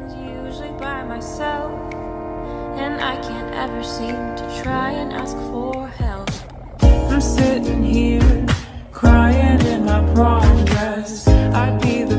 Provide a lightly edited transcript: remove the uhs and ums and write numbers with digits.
usually by myself, and I can't ever seem to try and ask for help. I'm sitting here crying in my progress. I'd be the